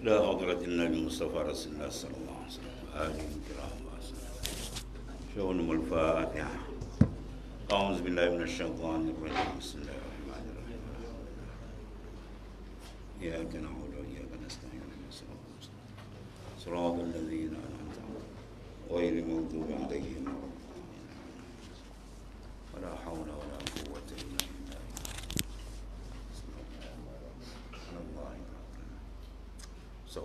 إلى حضرة النبي المصطفى رسول الله صلى الله عليه وسلم آله الكرام شؤونهم الفاتحة. أعوذ بالله من الشيطان الرجيم. بسم الله الرحمن الرحيم. إياك نعبد وإياك نستعين صراط الذين أنعمت عليهم غير المغضوب عليهم ولا حول ولا قوة إلا بالله. So,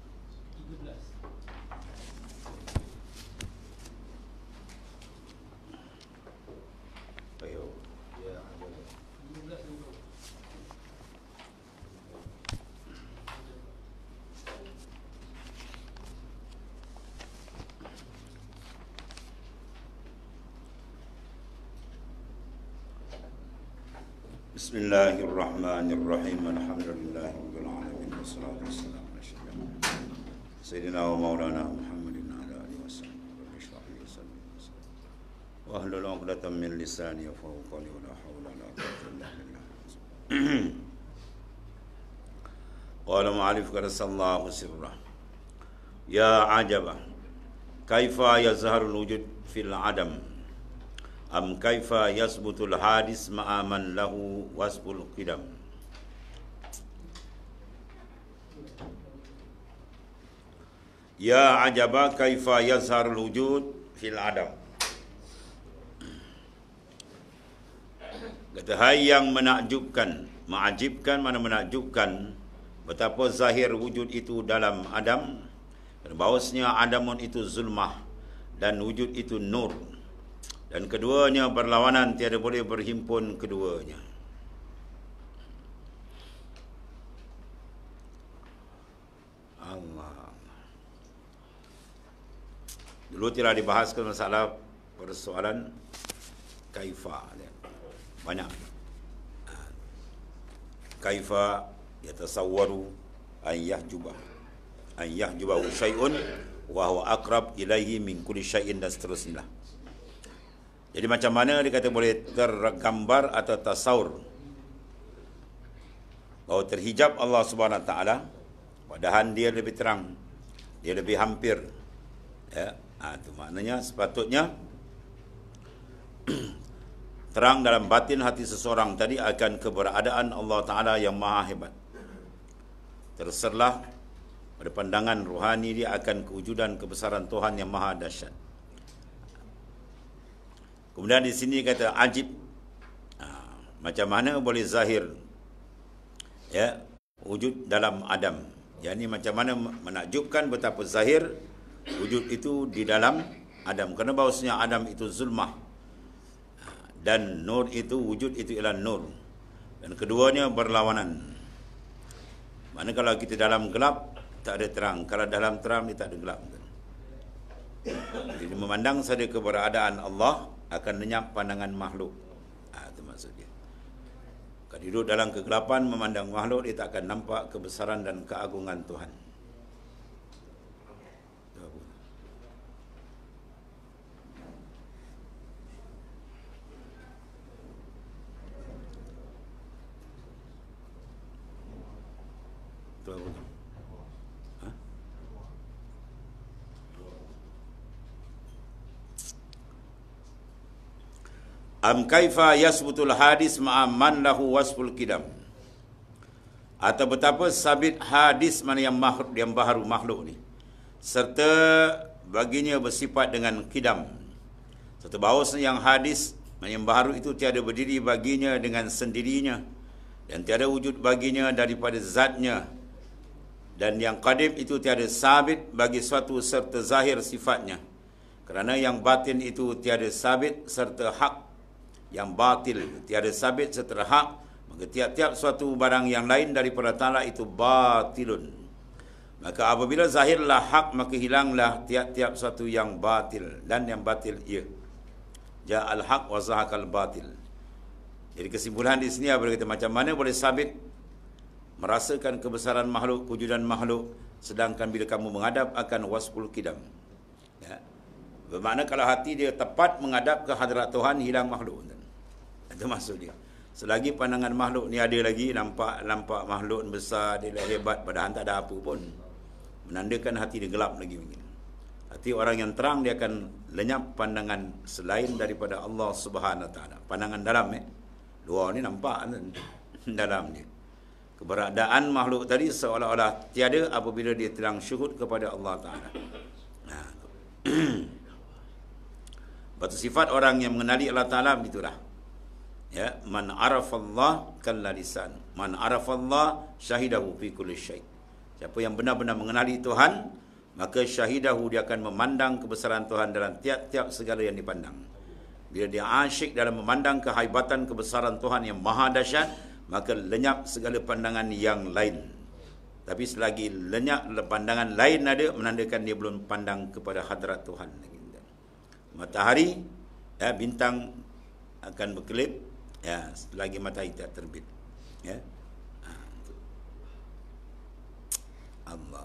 ayo. Bismillahirrahmanirrahim. Alhamdulillahi rabbil alamin wassalatu wassalamu ala sayyidina wa maulana Muhammadin ala alihi wasallam. Wa ahlul 'uqdatam min lisani yafqahu qawli wa la hawla wa la quwwata illa billah. Qala mu'allif qaddasallahu sirrah. Ya ajaba kaifa yazharul wujud fil adam am kaifa yasbutul hadis ma'aman lahu wasbul qidam. Ya ajaba kaifa yazharul wujud fil adam. Kata hai yang menakjubkan, mengajibkan mana menakjubkan betapa zahir wujud itu dalam Adam, dan bahawasanya Adamun itu zulmah dan wujud itu nur, dan keduanya berlawanan, tiada boleh berhimpun keduanya. Allah. Dulu telah dibahaskan masalah persoalan kaifa. Banyak. Kaifa yatasawwaru an yahjubahu syai'un wa huwa aqrab ilaihi min kulli syai'in, dan seterusnya. Jadi macam mana dia kata boleh tergambar atau tasawur bahawa terhijab Allah Subhanahu Wa Taala, padahal dia lebih terang, dia lebih hampir. Ya, itu maknanya sepatutnya terang dalam batin hati seseorang tadi akan keberadaan Allah Ta'ala yang maha hebat. Terserlah pada pandangan rohani dia akan kewujudan kebesaran Tuhan yang maha dahsyat. Kemudian di sini kata ajib, macam mana boleh zahir ya wujud dalam Adam. Yang ini macam mana menakjubkan betapa zahir wujud itu di dalam Adam. Kerana bahawasanya Adam itu zulmah dan nur itu, wujud itu ialah nur, dan keduanya berlawanan. Mana kalau kita dalam gelap tak ada terang, kalau dalam terang dia tak ada gelap. Jadi memandang saja keberadaan Allah akan lenyap pandangan makhluk. Itu maksudnya. Kalau duduk dalam kegelapan memandang makhluk, dia tak akan nampak kebesaran dan keagungan Tuhan. Am kaifa yasbutul hadis ma'aman lahu wasful qidam. Atau betapa sabit hadis mana yang baharu makhluk ni, serta baginya bersifat dengan qidam. Serta bahawasanya yang hadis yang baharu itu tiada berdiri baginya dengan sendirinya, dan tiada wujud baginya daripada zatnya, dan yang qadim itu tiada sabit bagi suatu serta zahir sifatnya. Kerana yang batin itu tiada sabit serta hak, yang batil tiada sabit serta hak, maka tiap-tiap suatu barang yang lain daripada Ta'ala itu batilun. Maka apabila zahirlah hak, maka hilanglah tiap-tiap suatu yang batil, dan yang batil ia ja'al haq wa zahaqal batil. Jadi kesimpulan di sini apa kata, macam mana boleh sabit merasakan kebesaran makhluk, kewujudan makhluk, sedangkan bila kamu menghadap akan wasful qidam. Ya. Bermakna kalau hati dia tepat menghadap ke hadirat Tuhan, hilang makhluk. Itu maksud dia. Selagi pandangan makhluk ni ada lagi, nampak makhluk besar, dia dah hebat, padahal tak ada apa pun, menandakan hati dia gelap lagi mungkin. Hati orang yang terang, dia akan lenyap pandangan selain daripada Allah Subhanahu Wa Taala. Pandangan dalam, luar ni nampak dalam dia. Keberadaan makhluk tadi seolah-olah tiada apabila dia terang syuhud kepada Allah Taala. Batu sifat orang yang mengenali Allah Taala begitulah. Ya, man arafallah kalla lisan. Man arafallah syahidahu fi kulli syai'. Siapa yang benar-benar mengenali Tuhan, maka syahidahu, dia akan memandang kebesaran Tuhan dalam tiap-tiap segala yang dipandang. Bila dia asyik dalam memandang kehaibatan kebesaran Tuhan yang maha dahsyat, maka lenyap segala pandangan yang lain. Tapi selagi lenyap pandangan lain ada, menandakan dia belum pandang kepada hadrat Tuhan. Matahari, bintang akan berkelip, selagi matahari tak terbit. Allah.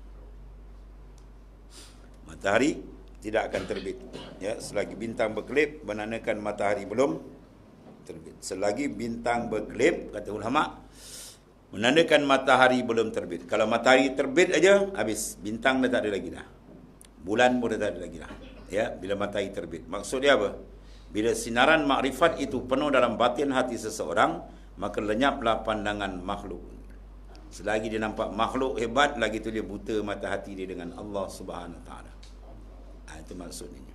Matahari tidak akan terbit. Selagi bintang berkelip, menandakan matahari belum terbit. Selagi bintang berkelip, kata ulama, menandakan matahari belum terbit. Kalau matahari terbit aja, habis. Bintang dah tak ada lagi dah. Bulan pun dah tak ada lagi dah. Bila matahari terbit. Maksud dia apa? Bila sinaran makrifat itu penuh dalam batin hati seseorang, maka lenyaplah pandangan makhluk. Selagi dia nampak makhluk hebat, lagi tu dia buta mata hati dia dengan Allah Subhanahu Wa Taala. Itu maksudnya.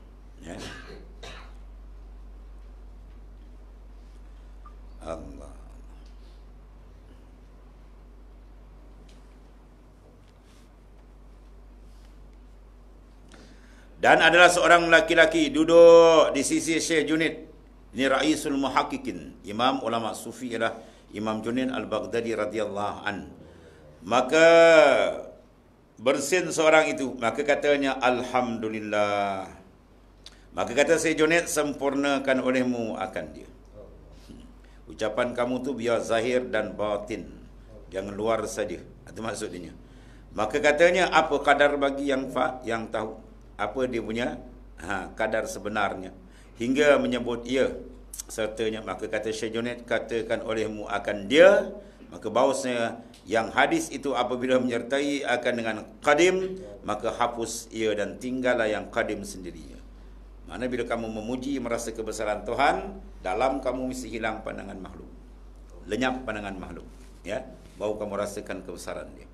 Allah. Dan adalah seorang laki-laki duduk di sisi Syekh Junaid. Ini Raisul Muhaqqiqin. Imam ulama sufi ialah Imam Junaid Al-Baghdadi radhiyallahu an. Maka bersin seorang itu, maka katanya alhamdulillah. Maka kata Syekh Junaid, sempurnakan olehmu akan dia. Ucapan kamu tu biar zahir dan batin, jangan luar saja. Itu maksudnya. Maka katanya, apa kadar bagi yang tahu apa dia punya kadar sebenarnya, hingga menyebut ia sertanya. Maka kata Syekh Junaid, katakan olehmu akan dia. Maka bahawasanya yang hadis itu apabila menyertai akan dengan qadim, maka hapus ia dan tinggallah yang qadim sendirinya. Mana bila kamu memuji, merasa kebesaran Tuhan, dalam kamu mesti hilang pandangan makhluk. Lenyap pandangan makhluk. Baru kamu rasakan kebesaran dia.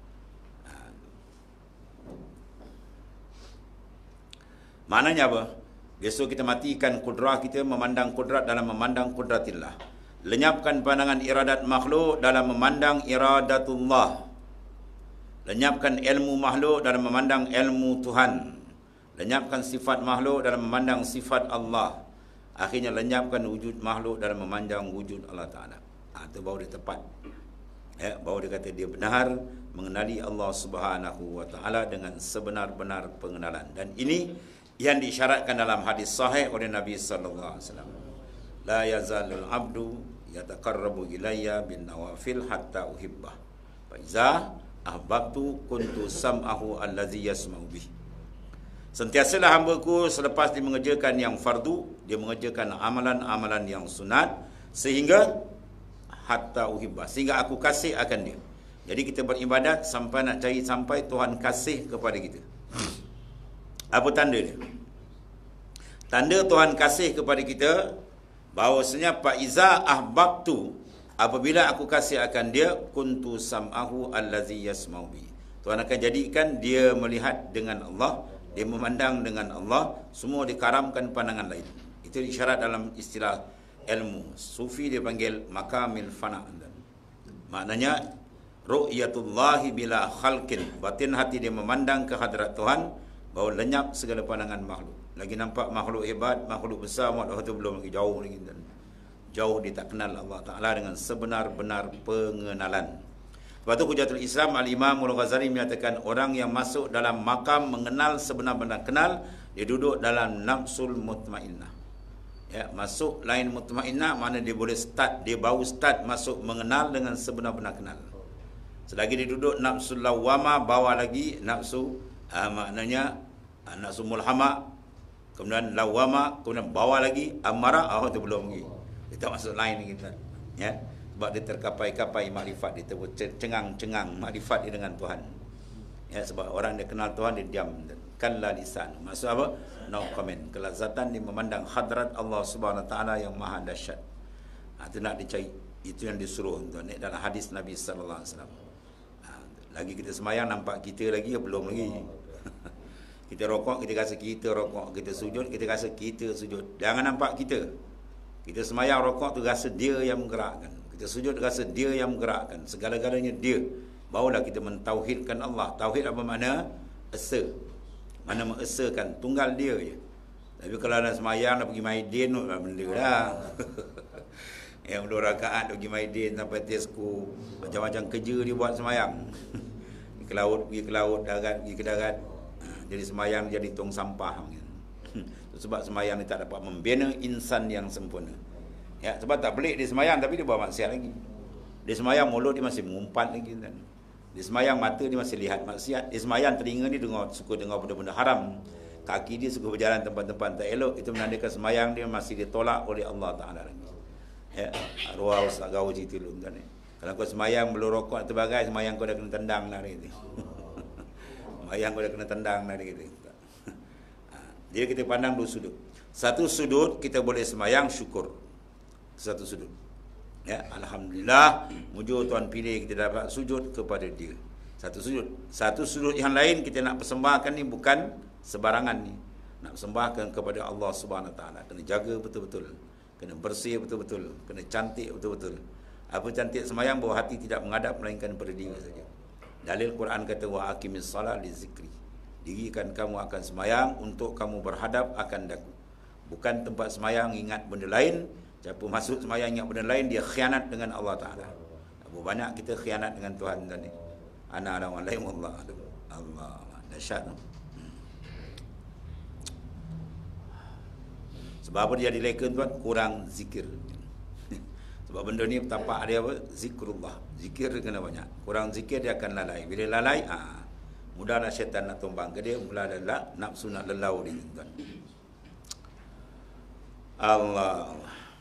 Maknanya apa? Besok kita matikan kudrah kita, memandang kudrat dalam memandang kudratillah. Lenyapkan pandangan iradat makhluk dalam memandang iradatullah. Lenyapkan ilmu makhluk dalam memandang ilmu Tuhan. Lenyapkan sifat makhluk dalam memandang sifat Allah. Akhirnya lenyapkan wujud makhluk dalam memandang wujud Allah Ta'ala. Itu baru dia tepat. Baru dia kata dia benar mengenali Allah Subhanahu Wa Ta'ala dengan sebenar-benar pengenalan. Dan ini yang disyaratkan dalam hadis sahih oleh Nabi sallallahu alaihi wasallam. La yazalul abdu yataqarrabu ilayya bin nawafil hatta uhibbah. Fa iza ahbabtu kuntu sam'ahu allazi yasma'u bih. Sentiasalah hamba-Ku selepas dia mengerjakan yang fardu, dia mengerjakan amalan-amalan yang sunat, sehingga hatta uhibbah, sehingga aku kasih akan dia. Jadi kita beribadat sampai nak cari sampai Tuhan kasih kepada kita. Apa tanda dia? Tanda Tuhan kasih kepada kita, bahawasanya fa'iza ahbabtu, apabila aku kasih akan dia, kuntu sam'ahu allazi yasma'u bi. Tuhan akan jadikan dia melihat dengan Allah, dia memandang dengan Allah, semua dikaramkan pandangan lain. Itu isyarat dalam istilah ilmu sufi, dia panggil makamil fana. Maknanya ru'yatullahi bila khalqin, batin hati dia memandang ke hadrat Tuhan, bahawa lenyap segala pandangan makhluk. Lagi nampak makhluk hebat, makhluk besar, makhluk itu belum lagi jauh lagi. Jauh dia tak kenal Allah Ta'ala dengan sebenar-benar pengenalan. Sebab itu Hujatul Islam Al-Imam Al-Ghazali menyatakan, orang yang masuk dalam makam mengenal sebenar-benar kenal, dia duduk dalam nafsul mutmainnah. Masuk lain mutmainnah, mana dia boleh start, dia baru start masuk mengenal dengan sebenar-benar kenal. Selagi dia duduk nafsul lawama, bawa lagi nafsu, maknanya nafsu mulhama, kemudian lawama, kemudian bawa lagi amarah, itu belum lagi. Kita masuk lain kita. Ya, sebab dia terkapai-kapai makrifat, dia tercengang-cengang makrifat dia dengan Tuhan. Ya, sebab orang dia kenal Tuhan, dia diam. Kalla lisan. Maksud apa? No comment. Kelazatan dia memandang hadrat Allah Subhanahu Wa Taala yang maha dahsyat. Itu nak dicari. Itu yang disuruh tuan. Dalam hadis Nabi sallallahu alaihi wasallam. Lagi kita semayang nampak kita lagi ya belum lagi. Kita rokok, kita rasa kita rokok. Kita sujud, kita rasa kita sujud. Jangan nampak kita. Kita semayang rokok tu rasa dia yang menggerakkan. Kita sujud rasa dia yang menggerakkan. Segala-galanya dia. Barulah kita mentauhidkan Allah. Tauhid apa makna? Esa. Mana mengesakan, tunggal dia je. Tapi kalau nak semayang, nak pergi maidin, nak benda lah. Yang 2 rakaat nak pergi maidin sampai tesko. Macam-macam kerja dia buat semayang. Pergi ke laut, darat, pergi ke darat. Jadi semayang jadi tong sampah. Sebab semayang ni tak dapat membina insan yang sempurna. Ya, sebab tak pelik dia semayang tapi dia buat maksiat lagi. Dia semayang mulut dia masih mengumpat lagi. Dia semayang mata dia masih lihat maksiat. Dia semayang telinga dia suka dengar benda-benda haram. Kaki dia suka berjalan tempat-tempat tak elok. Itu menandakan semayang dia masih ditolak oleh Allah Ta'ala lagi. Ya, arwah Ustaz Gaul cerita dulu tuan ni. Kalau kau semayang belum rokok terbagai, semayang kau dah kena tendang lah dia kata. Semayang kau dah kena tendang lah dia kata. Jadi kita pandang 2 sudut. Satu sudut kita boleh semayang syukur. Satu sudut. Ya, alhamdulillah, mujur Tuhan pilih kita dapat sujud kepada dia. Satu sudut. Satu sudut yang lain kita nak persembahkan ni bukan sebarangan ni. Nak persembahkan kepada Allah Subhanahu Taala. Kena jaga betul-betul. Kena bersih betul-betul. Kena cantik betul-betul. Apa cantik semayang bahawa hati tidak menghadap melainkan pada dia saja. Dalil Quran kata wa aqimis salat li zikri. Dirikan kamu akan semayang untuk kamu berhadap akan daku. Bukan tempat semayang ingat benda lain. Siapa masuk semayang ingat benda lain, dia khianat dengan Allah Ta'ala. Berapa banyak kita khianat dengan Tuhan tadi. Ana ala wa laim Allah. Allah dahsyat. Sebab apa dia dileken tuan? Kurang zikir. Sebab benda ni tapak dia apa? Zikrullah. Zikir kena banyak. Kurang zikir dia akan lalai. Bila lalai, mudahlah syaitan nak tumbang ke dia, mula adalah nafsu nak lelau dia tuan. Allah.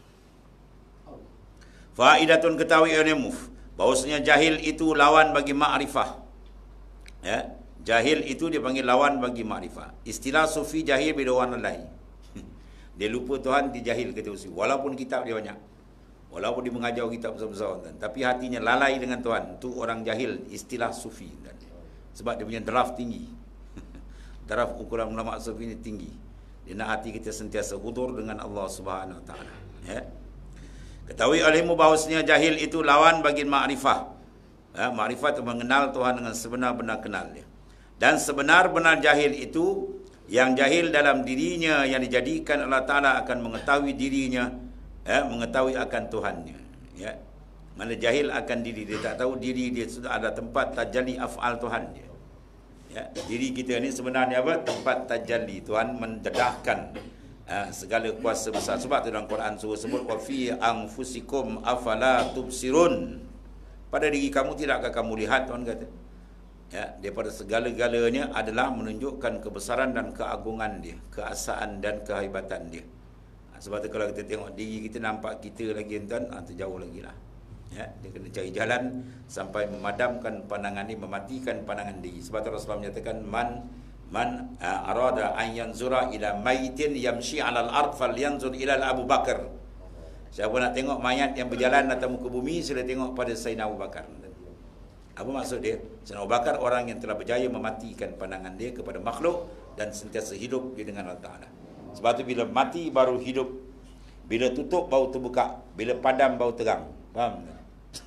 Faidatun ketahui muf, bahawasanya jahil itu lawan bagi ma'rifah. Ya, jahil itu dia panggil lawan bagi ma'rifah. Istilah sufi jahil bila orang lalai. Dia lupa Tuhan, dia jahil kata sufi. Walaupun kitab dia banyak. Walaupun dia mengajar kitab besar-besar, tapi hatinya lalai dengan Tuhan. Itu orang jahil, istilah sufi. Sebab dia punya draft tinggi. Draft ukuran ulama sufi ini tinggi. Dia nak hati kita sentiasa hudur dengan Allah Subhanahu Wa Taala. Ya. Ketahui olehmu bahawasanya jahil itu lawan bagi ma'rifah. Ya, ma'rifah itu mengenal Tuhan dengan sebenar-benar kenal dia. Dan sebenar-benar jahil itu, yang jahil dalam dirinya, yang dijadikan Allah Ta'ala akan mengetahui dirinya, ya, mengetahui akan Tuhannya. Ya. Mana jahil akan diri, dia tak tahu diri dia sudah ada tempat tajalli af'al Tuhan dia. Ya, diri kita ni sebenarnya apa? Tempat tajalli. Tuhan mendedahkan segala kuasa besar. Sebab tu dalam Quran surah sebut wa fi anfusikum afala tubsirun. Pada diri kamu tidakkah kamu lihat, Tuhan kata. Ya, daripada segala-galanya adalah menunjukkan kebesaran dan keagungan dia, keasaan dan kehebatan dia. Sebab tu kalau kita tengok diri kita, nampak kita lagi tuan, tu jauh lagi lah. Ya, dia kena cari jalan sampai memadamkan pandangan ni, mematikan pandangan diri. Sebab tu Rasulullah menyatakan man arada an yanzura ila maitin yamshi 'alal ard falyanzur ila Abu Bakar. Siapa nak tengok mayat yang berjalan atas muka bumi, sila tengok pada Sayyidina Abu Bakar. Apa maksud dia? Sayyidina Abu Bakar orang yang telah berjaya mematikan pandangan dia kepada makhluk dan sentiasa hidup dia dengan Allah Ta'ala. Sebab tu bila mati baru hidup, bila tutup baru terbuka, bila padam baru terang. Faham tak?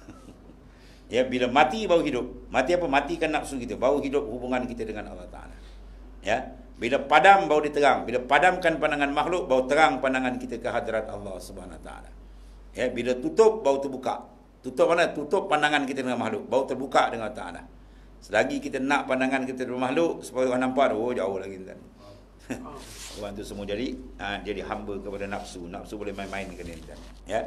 Ya, bila mati baru hidup. Mati apa? Matikan nafsu kita, baru hidup hubungan kita dengan Allah Ta'ala. Ya, bila padam baru diterang. Bila padamkan pandangan makhluk, baru terang pandangan kita ke hadrat Allah Subhanahu Wa Taala. Ya, bila tutup baru terbuka. Tutup mana? Tutup pandangan kita dengan makhluk, baru terbuka dengan Allah Taala. Selagi kita nak pandangan kita dengan makhluk supaya orang nampak, jauh lagi kan. Orang tu semua jadi hamba kepada nafsu. Nafsu boleh main-main dengan dia. Ya.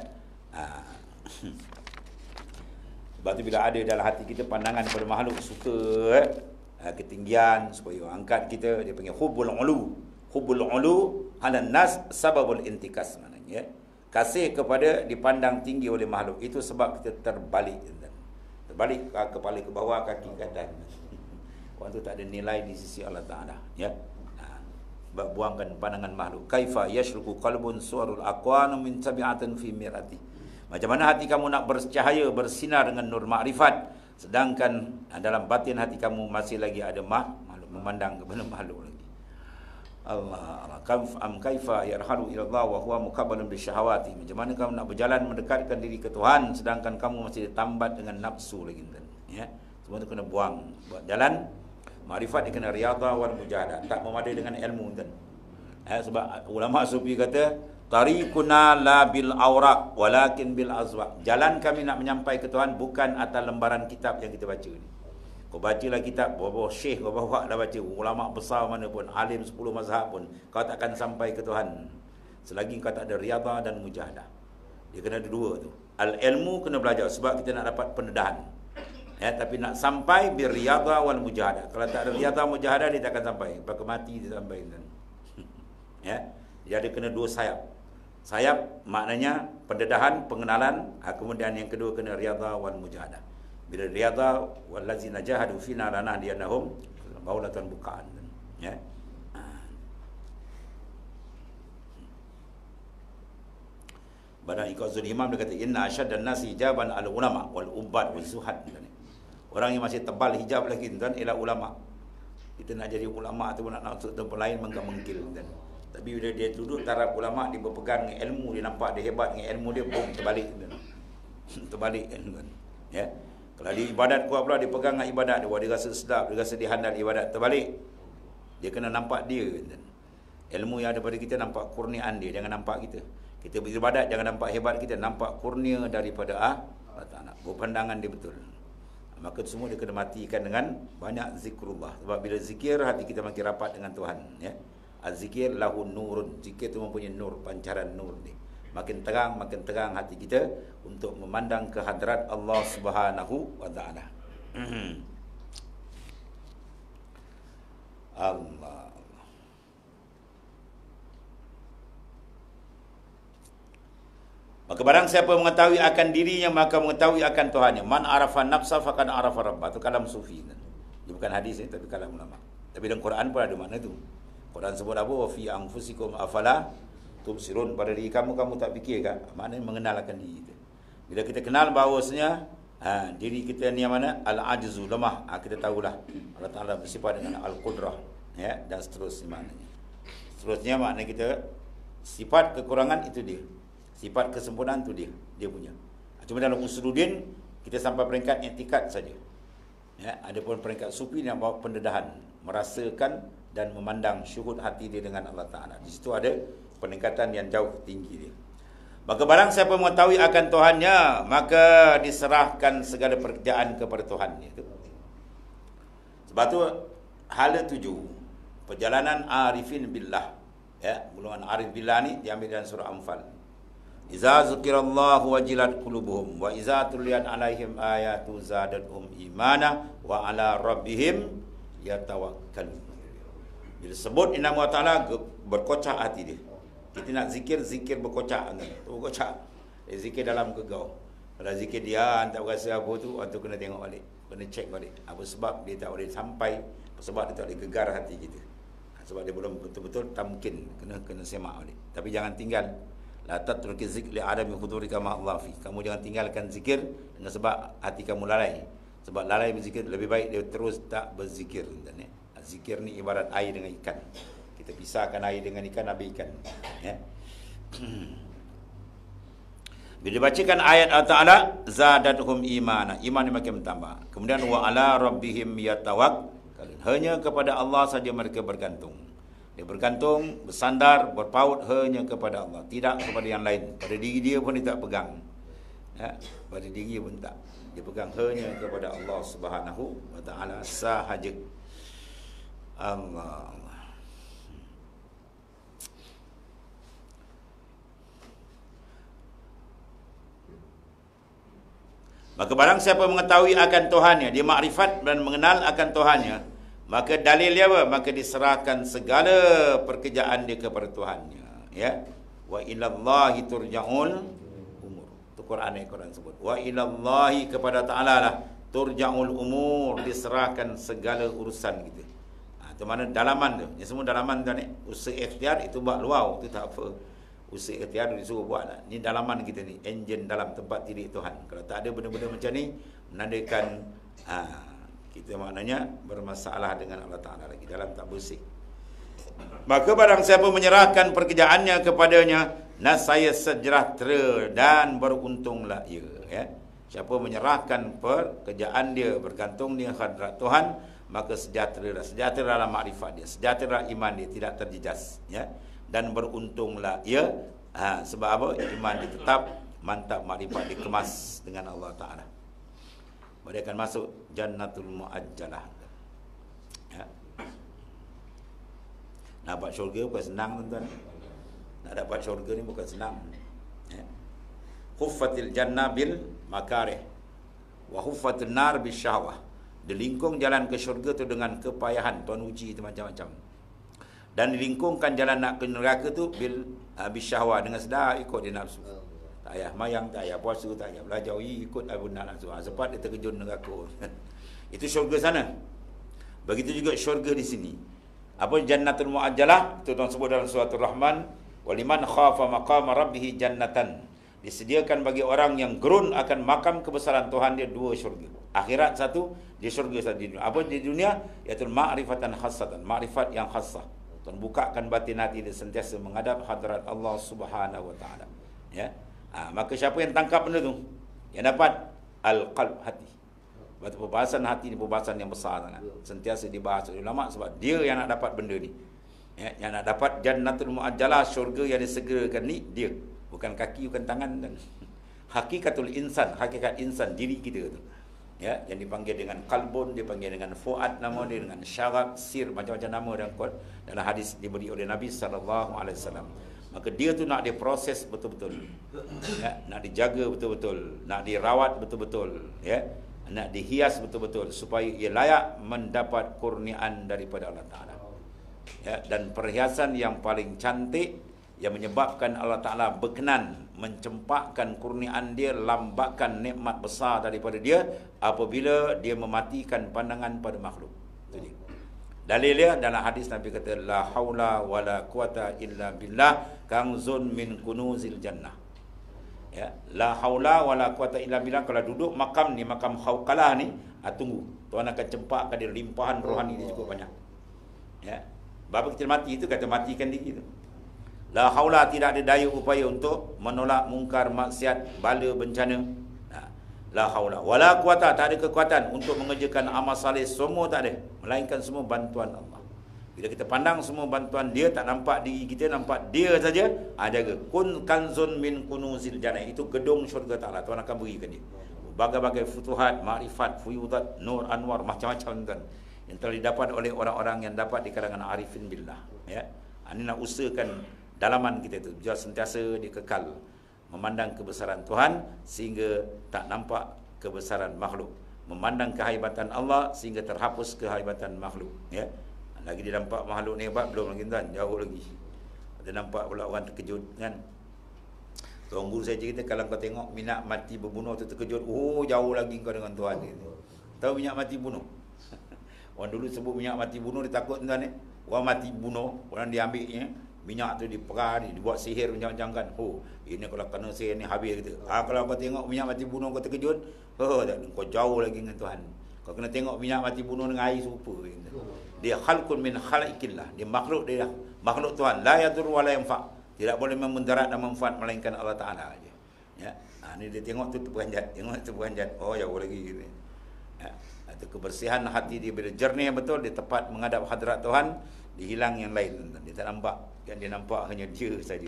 Sebab tu bila ada dalam hati kita pandangan pada makhluk suka ketinggian, supaya angkat kita, dia panggil hubbul ulu. Hubbul ulu ala nas sababul intikas, maknanya kasih kepada dipandang tinggi oleh makhluk. Itu sebab kita terbalik. Terbalik kepala ke bawah, kaki ke atas. Orang tu tak ada nilai di sisi Allah Ta'ala. Ya. Sebab buangkan pandangan makhluk. Kaifa yashruku qalbun suwarul aqwanu min tabi'atin fi mirati. Macam mana hati kamu nak bercahaya, bersinar dengan nur makrifat, sedangkan dalam batin hati kamu masih lagi ada makhluk, memandang kepada makhluk lagi. Allah kaifa yarhalu ila Allah wa huwa muqabbalun bisyahawati. Macam mana kamu nak berjalan mendekatkan diri ke Tuhan sedangkan kamu masih ditambat dengan nafsu lagi, ya. Semua tu kena buang. Buat jalan makrifat, dia kena riyadhah wal mujahadah. Tak memadai dengan ilmu, sebab ulama sufi kata tariquna la bil awraq walakin bil azwaq. Jalan kami nak menyampai ke Tuhan bukan atas lembaran kitab yang kita baca ni. Kau bacalah kitab, bawa syekh kau bawa dah baca, ulama besar mana pun, alim 10 mazhab pun, kau takkan sampai ke Tuhan selagi kau tak ada riyadhah dan mujahadah. Dia kena ada dua tu. Al ilmu kena belajar sebab kita nak dapat pendedahan. Ya, tapi nak sampai bir riyadhah wal mujahadah. Kalau tak ada riyadhah mujahadah, dia tak akan sampai. Pakai mati dia sampai. Ya. Jadi kena dua sayap. Sayap maknanya pendedahan, pengenalan, kemudian yang kedua kena riyadhah wal mujahadah. Bila riyadhah wallazina jahadu fina lanahdiyannahum maulatan bukaan. Ya. Badang Iqazul Imam dia kata inna asyaddan nasi hijaban al ulama wal ubad wal zuhad. Orang yang masih tebal hijab lagi tuan ialah ulama. Kita nak jadi ulama tu nak masuk tempat lain mengkil tuan. Tapi bila dia duduk taraf ulama, dia berpegang dengan ilmu, dia nampak dia hebat dengan ilmu dia, boom, terbalik tuan. Terbalik tuan. Ya. Kalau dia ibadat kuat pula, dia pegang dengan ibadat dia, dia rasa sedap, dia rasa dihandal ibadat, terbalik. Dia kena nampak dia tuan. Ilmu yang ada pada kita nampak kurniaan dia, jangan nampak kita. Kita beribadat jangan nampak hebat kita, nampak kurnia daripada Allah Ta'ala. Berpandangan dia betul. Maka semua dia kena matikan dengan banyak zikrullah. Sebab bila zikir, hati kita makin rapat dengan Tuhan. Ya. Az-zikir lahu nurun. Zikir itu mempunyai nur, pancaran nur ni. Makin terang hati kita untuk memandang ke hadrat Allah Subhanahu wa Ta'ala. Allah. Maka barang siapa mengetahui akan dirinya, maka mengetahui akan Tuhannya. Man arafa nafsa faqad arafa rabbah. Itu kalam sufi. Dia bukan hadis ni, tapi kalam ulama. Tapi dalam Quran pun ada makna tu. Quran sebut apa? Wa fi anfusikum afala tubsirun. Pada diri kamu tak fikir kan? Maknanya mengenal akan diri kita. Bila kita kenal bahawasanya diri kita ni yang mana? Al-ajzu, lemah. Kita tahulah Allah Ta'ala bersifat dengan al-qudrah, ya, dan seterusnya maknanya. Seterusnya makna kita sifat kekurangan itu dia. Sifat kesempurnaan tu dia punya. Cuma dalam usuluddin kita sampai peringkat i'tikad saja. Ya, ada pun peringkat sufi yang bawa pendedahan, merasakan dan memandang syuhud hati dia dengan Allah Ta'ala. Di situ ada peningkatan yang jauh tinggi dia. Maka barang siapa mengetahui akan Tuhannya, maka diserahkan segala pekerjaan kepada Tuhannya. Sebab tu hala 7 perjalanan arifin billah. Ya, golongan arif billah ni diambil dalam surah Anfal. Iza zukirallahu wajilat qulubuhum wa iza tuliyat alaihim ayatu zadatuhum imana wa ala rabbihim yatawakkalun. Bila sebut nama Allah Ta'ala, berkocak hati dia. Kita nak zikir berkocak. Berkocak. Zikir dalam kegau. Kalau zikir dia tak rasa apa tu, orang tu kena tengok balik, kena cek balik. Apa sebab dia tak boleh sampai, sebab dia tak boleh gegar hati kita. Sebab dia belum betul-betul tamkin, kena semak balik. Tapi jangan tinggal. La tatruki zikri adami hudurika ma Allah fi. Kamu jangan tinggalkan zikir dengan sebab hati kamu lalai. Sebab lalai berzikir, lebih baik dia terus tak berzikir. Zikir ni ibarat air dengan ikan. Kita pisahkan air dengan ikan, habis ikan. Ya. Bila dibacakan ayat Allah Ta'ala, zadatuhum imana. Iman dia makin bertambah. Kemudian wa ala rabbihim yatawakkalun. Hanya kepada Allah saja mereka bergantung. Dia bergantung, bersandar, berpaut hanya kepada Allah, tidak kepada yang lain. Pada diri dia pun dia tak pegang. Ya, pada diri pun tak. Dia pegang hanya kepada Allah Subhanahu wa Ta'ala sahaja. Allah. Maka barang siapa mengetahui akan Tuhannya, dia makrifat dan mengenal akan Tuhannya, maka dalil dia apa? Maka diserahkan segala pekerjaan dia kepada Tuhannya. Ya. Wa ilallahi turja'ul umur. Itu Quran sebut. Wa ilallahi, kepada Ta'ala lah turja'ul umur, diserahkan segala urusan kita. Itu mana dalaman tu. Ini semua dalaman tu ni. Usaha ikhtiar itu buat luar, itu tak apa. Usaha ikhtiar disuruh buat lah. Ini dalaman kita ni, enjin dalam tempat tidik Tuhan. Kalau tak ada benda-benda macam ni, menandakan kita maknanya bermasalah dengan Allah Ta'ala lagi, dalam tak bersih. Maka barang siapa menyerahkan pekerjaannya kepadanya, nasaya sejahtera dan beruntunglah ia. Ya. Siapa menyerahkan pekerjaan dia, bergantung dia hadrat Tuhan, maka sejahtera dalam makrifat dia, sejahtera iman dia, tidak terjejas, ya. Dan beruntunglah ia, sebab apa? Iman dia tetap mantap, makrifat dikemas dengan Allah Ta'ala. Mereka akan masuk jannatul mu'ajjalah, ya. Nak dapat syurga bukan senang, tuan-tuan. Nak dapat syurga ni bukan senang, ya. Huffatil jannah bil makarih wa huffatil nar bil syahwah. Dilingkung jalan ke syurga tu dengan kepayahan, tuan uji itu macam-macam. Dan dilingkungkan jalan nak ke neraka tu bil syahwah, dengan sedar ikut dia nafsu. Tak payah mayang, tak payah puasa, tak payah belajar, ikut abu nafsu. Sebab dia terkejut neraka. Itu syurga sana. Begitu juga syurga di sini. Apa jannatul mu'ajjalah? Itu tuan sebut dalam surah Ar-Rahman, waliman khafa maqama rabbih jannatan. Disediakan bagi orang yang gerun akan makam kebesaran Tuhan dia 2 syurga. Akhirat satu, di syurga satu di dunia. Apa di dunia? Iaitu ma'rifatan khassatan, makrifat yang khassah. Tuhan bukakan batin hati dia sentiasa menghadap hadrat Allah Subhanahu wa taala. Ya. Maka siapa yang tangkap benda tu, yang dapat al-qalb, hati. Batu perbahasan hati ni perbahasan yang besar sangat. Sentiasa dibahas oleh ulama sebab dia yang nak dapat benda ni. Ya, yang nak dapat jannatul mu'ajjalah, syurga yang disegerakan ni dia. Bukan kaki, bukan tangan, dan hakikatul insan, hakikat insan, diri kita tu. Ya, yang dipanggil dengan kalbun, dipanggil dengan fuad nama dia, dengan syarab, sir, macam-macam nama dalam hadis diberi oleh Nabi SAW. Maka dia tu nak diproses betul-betul. Ya, nak dijaga betul-betul, nak dirawat betul-betul, ya. Nak dihias betul-betul supaya ia layak mendapat kurniaan daripada Allah Ta'ala. Ya, dan perhiasan yang paling cantik yang menyebabkan Allah Ta'ala berkenan mencempakkan kurniaan dia, lambakan nikmat besar daripada dia apabila dia mematikan pandangan pada makhluk. Itu dia. Dalilnya dalam hadis Nabi kata, la haula wala quwata illa billah kanzun min kunuzil jannah. Ya, la haula wala quwata illa billah. Kalau duduk makam ni, makam khawqalah ni, tunggu, Tuhan akan cempakkan dia, limpahan rohani dia cukup banyak. Ya. Bapa kita mati itu kata matikan diri tu. La haula, tidak ada daya upaya untuk menolak mungkar, maksiat, bala, bencana. La haula wala quwata, tak ada kekuatan untuk mengerjakan amal saleh, semua tak ada, melainkan semua bantuan Allah. Bila kita pandang semua bantuan dia, tak nampak diri kita, nampak dia saja, jaga. Kun kanzun min kunuzil jannah, itu gedung syurga Ta'ala, Tuhan akan berikan dia. Berbagai-bagai futuhat, makrifat, fuyudat, nur, anwar, macam-macam tuan, yang telah didapat oleh orang-orang yang dapat di kalangan arifin billah. Ya. Ini nak usahakan dalaman kita tu biar sentiasa dikekal memandang kebesaran Tuhan sehingga tak nampak kebesaran makhluk, memandang kehebatan Allah sehingga terhapus kehebatan makhluk. Ya, lagi dia nampak makhluk ni hebat, belum lagi tuan, jauh lagi. Ada nampak pula orang terkejut kan. Tuan guru saya cerita, kalau kau tengok minyak mati berbunuh tu terkejut, jauh lagi kau dengan Tuhan ni. Tahu minyak mati bunuh? Orang dulu sebut minyak mati bunuh, dia takut tuan ni. Orang mati bunuh, orang diambil minyak tu diperah, dibuat sihir macam-macam kan. Ini kalau kena sihir ni habis kita. Kalau kau tengok minyak mati bunuh kau terkejut, kau jauh lagi dengan Tuhan. Kau kena tengok minyak mati bunuh dengan air serupa. Dia khalqun min khalaqillah. Dia makhluk Tuhan. La yadur wa la yanfa. Tidak boleh memudarat dan manfaat melainkan Allah Ta'ala aja. Ya. Ni dia tengok tu terperanjat, jauh lagi gitu. Ya. Itu kebersihan hati dia bila jernih betul, dia tepat menghadap hadrat Tuhan, dihilang yang lain. Dia tak nampak, yang dia nampak hanya dia saja.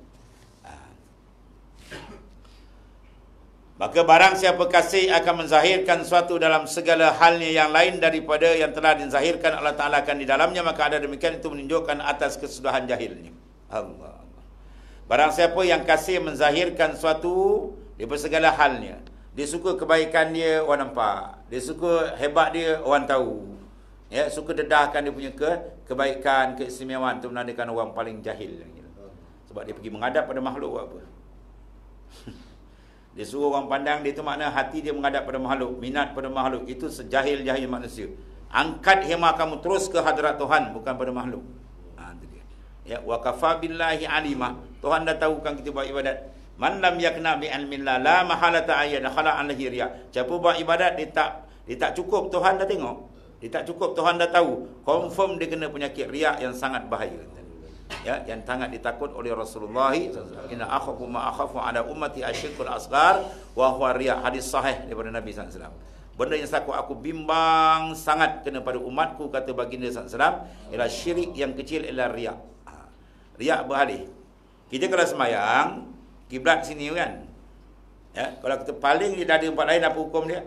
Maka barang siapa kasih akan menzahirkan suatu dalam segala halnya yang lain daripada yang telah dizahirkan Allah Ta'ala akan di dalamnya, maka ada demikian itu menunjukkan atas kesudahan jahilnya. Allah. Barang siapa yang kasih menzahirkan suatu di segala halnya, dia suka kebaikan dia, orang nampak. Dia suka hebat dia, orang tahu. Ya, suka dedahkan dia punya kebaikan, keistimewaan, itu menandakan orang paling jahil. Sebab dia pergi menghadap pada makhluk buat apa? Dia suruh orang pandang dia tu makna hati dia menghadap pada makhluk, minat pada makhluk. Itu sejahil-jahil manusia. Angkat hema kamu terus ke hadrat Tuhan, bukan pada makhluk. Itu dia. Ya, wa kafa billahi alima. Tuhan dah tahu kan kita buat ibadat. Man lam yakna bi ilmillah la mahalata ayyad khala alaihi riya. Siapa buat ibadat dia tak cukup, Tuhan dah tengok. Dia tak cukup, Tuhan dah tahu. Confirm dia kena penyakit riak yang sangat bahaya. Ya, yang sangat ditakut oleh Rasulullah. Inna akhafu ma akhafu ala ummati asyirkul asghar wa huwa riya. Hadis sahih daripada Nabi SAW. Benda yang aku bimbang sangat kena pada umatku, kata baginda SAW, ialah syirik yang kecil, ialah riak. Riak berhalih. Kita kalau semayang kiblat sini kan. Ya, kalau kita paling di dada tempat lain, apa hukum dia?